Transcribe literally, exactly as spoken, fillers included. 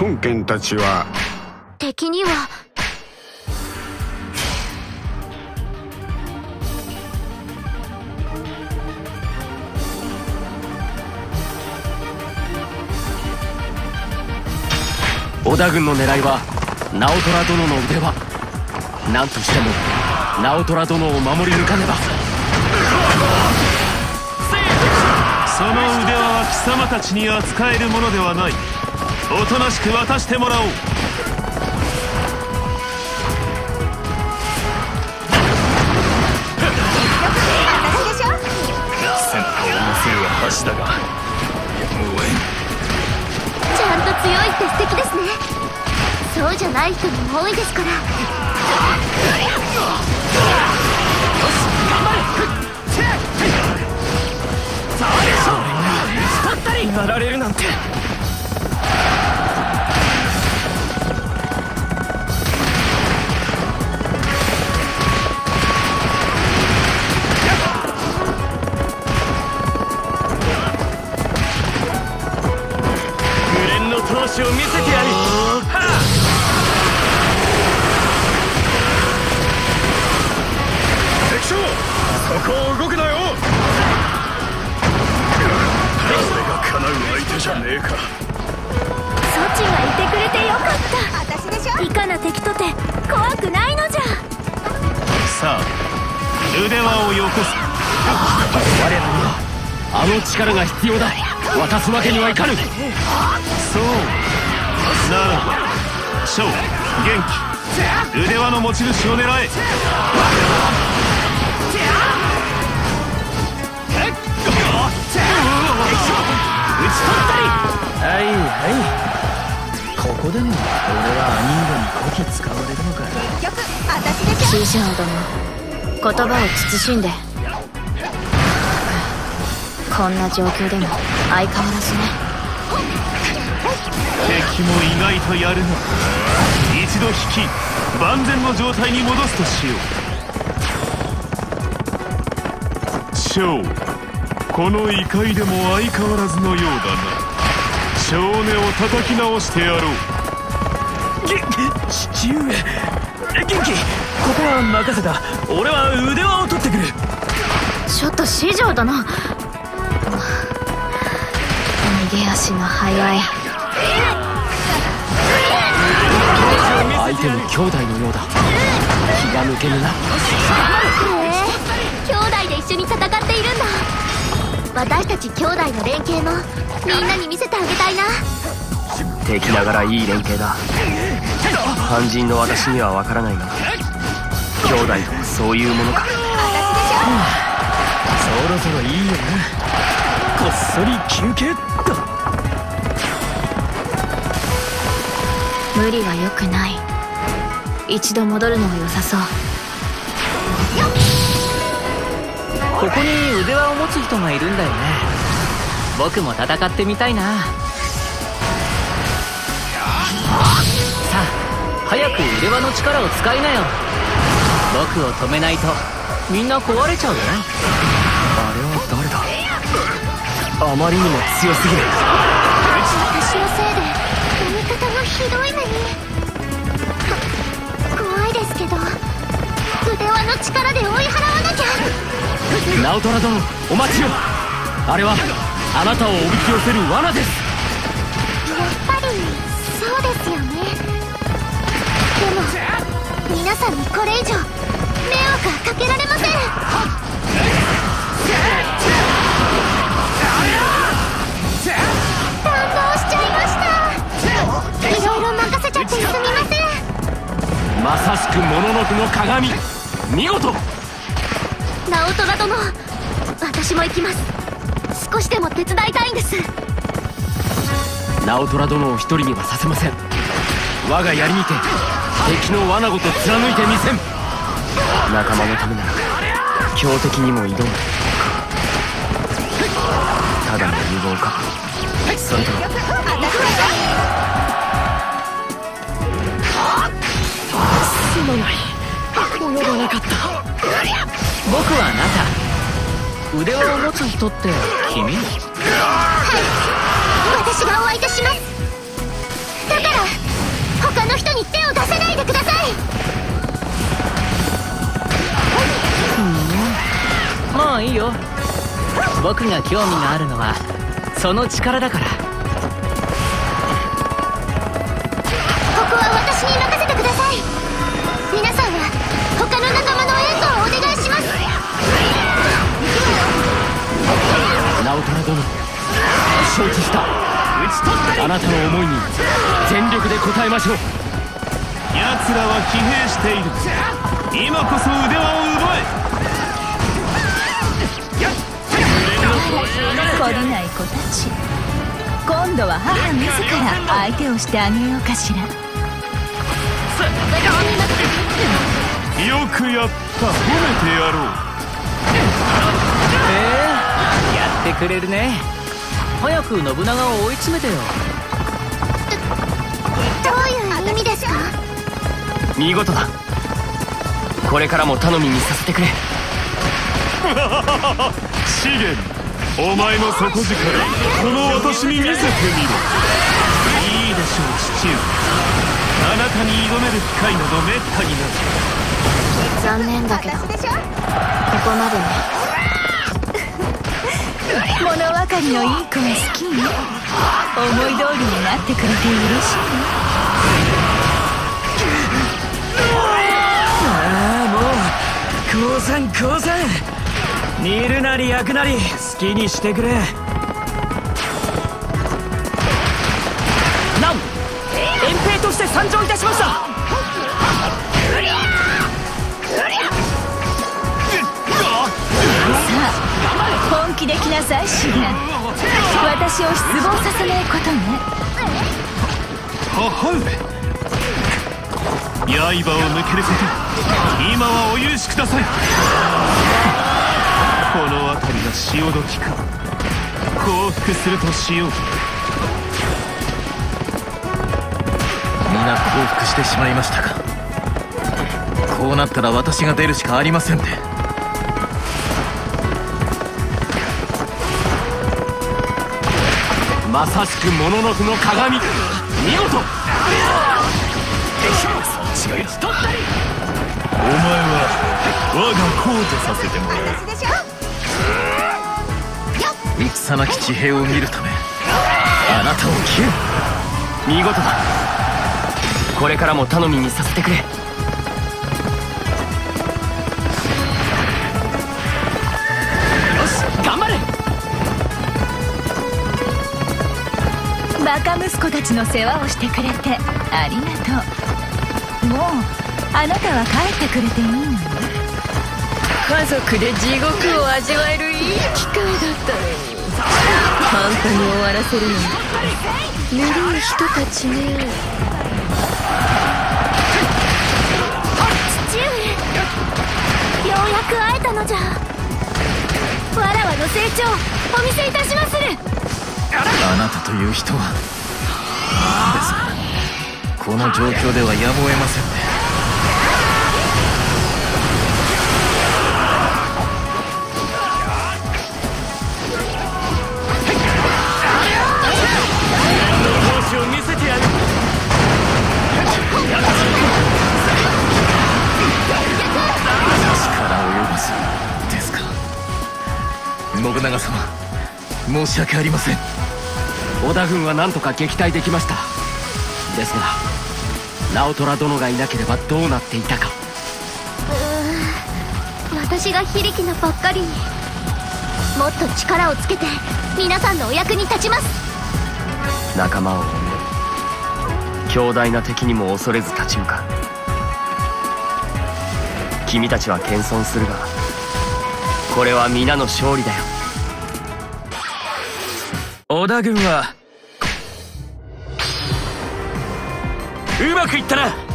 孫権たちは敵には織田軍の狙いは直虎殿の腕輪。何としても直虎殿を守り抜かねば。 その腕輪は貴様たちに扱えるものではない。おとなしく渡してもらおう。 戦闘のせいは橋だが応援ちゃんと強いって素敵ですね。そうじゃない人も多いですから。 やられるなんて。紅の闘志を見せてやる。 敵将、そこを動くなよ。俺が叶う相手じゃねえか。 ソチがいてくれてよかった。私でしょ。いかな敵とて怖くないのじゃ。 さあ腕輪をよこす。 我らにはあの力が必要だ。渡すわけにはいかぬ。 そうならば翔、元気、腕輪の持ち主を狙え。 はいはい。ここでも俺はアニンゴにこき使われるのか。 結局私でしょ。師匠殿、言葉を慎んで。こんな状況でも相変わらずね。 敵も意外とやるな。一度引き万全の状態に戻すとしよう。翔、この異界でも相変わらずのようだな。少年を叩き直してやろう。 父上、元気。ここは任せた。俺は腕輪を取ってくる。 ちょっと師匠殿、逃げ足の速い。 相手も兄弟のようだ。気が抜けぬな。 へえ、兄弟で一緒に戦っているんだ。私たち兄弟の連携もみんなに見せてあげたいな。 敵ながらいい連携だ。肝心の私には分からないが、兄弟とはそういうものか。そろそろいいよな。こっそり休憩っと。 無理は良くない。一度戻るのは良さそう。 ここに腕輪を持つ人がいるんだよね。僕も戦ってみたいな。さあ早く腕輪の力を使いなよ。僕を止めないとみんな壊れちゃうよ。 あれは誰だ。あまりにも強すぎる。 私のせいで味方がひどい目に。怖いですけど腕輪の力で追い払わなきゃ。 直虎殿、お待ちを。あれはあなたをおびき寄せる罠です。 やっぱりそうですよね。でも皆さんにこれ以上迷惑はかけられません。感動しちゃいました。いろいろ任せちゃってすみません。 まさしくもののふの鏡。見事。 直虎殿、私も行きます。少しでも手伝いたいんです。 直虎殿を一人にはさせません。我が槍にて敵の罠ごと貫いてみせん。仲間のためなら強敵にも挑む。ただの無謀か、それともすまない、及ばなかった。 僕はあなた。腕輪を持つ人って君？ はい、私がお相手します。だから僕が興味があるのはその力だから。 ここは私に任せてください。皆さんは他の仲間の援護をお願いします。 ナオトラ殿、承知した。あなたの思いに全力で応えましょう。 奴らは疲弊している。今こそ腕輪を奪え。 懲りない子たち、今度は母自ら相手をしてあげようかしら。 よくやった、褒めてやろう。 へえ、やってくれるね。早く信長を追い詰めてよ。 どういう意味ですか？ 見事だ。これからも頼みにさせてくれ。 資源、お前の底力、この私に見せてみろ。いいでしょう父上、あなたに挑める機会などめったにない。 残念だけどここまでね。 物分かりのいい子は好きね。思い通りになってくれて嬉しいね。 ああ、もう降参降参。煮るなり焼くなり好きにしてくれ。なん遠征として参上いたしました。さあ本気で来なさいシゲン。私を失望させないことね。 母上、刃を抜けること、今はお許しください。この辺りが潮時か。降伏するとしよう。 皆降伏してしまいましたか。こうなったら私が出るしかありませんね。 まさしくモノノフの鏡、見事。 違いだ。 お前は我がコートさせてもらう。 戦なき地平を見るためあなたを切る。 見事だ。これからも頼みにさせてくれ。よし、頑張れ。 バカ息子たちの世話をしてくれてありがとう。もうあなたは帰ってくれていいのよ。 家族で地獄を味わえるいい機会だったのに、簡単に終わらせるなんてぬるい人たちね。 父上、ようやく会えたのじゃ。わらわの成長お見せいたしまする。 あなたという人はですが、この状況ではやむを得ませんね。 を見せてやる。 力及ばずですか。信長様、申し訳ありません。 織田軍は何とか撃退できました。ですが直虎殿がいなければどうなっていたか。 うーん、私が非力なばっかりに。もっと力をつけて皆さんのお役に立ちます。 仲間を思い、強大な敵にも恐れず立ち向かう。君たちは謙遜するが、これは皆の勝利だよ。 織田軍はうまくいったな。